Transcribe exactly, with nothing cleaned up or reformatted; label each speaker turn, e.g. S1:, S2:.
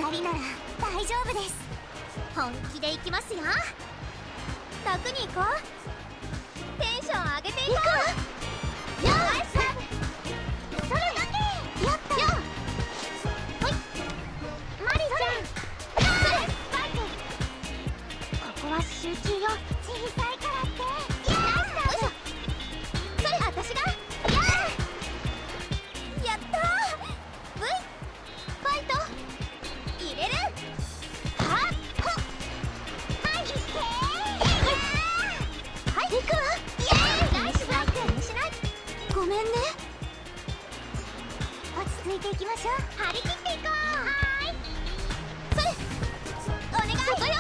S1: 人なら大丈夫です。本気でいきますよ。楽に行こう。テンション上げていこう。よーし、それだけ。やったよ。ほい、マリちゃん。それスパイク。ここは集中よ。小さいからって。よいしょ。それ私が。やったー。 V ファイト入れる。はっほっ、はい、いけー。はい、行くわ。イエーイ。ナイスバイク。気にしない。ごめんね。落ち着いていきましょう。張り切っていこう。はーい。それお願い。外よ。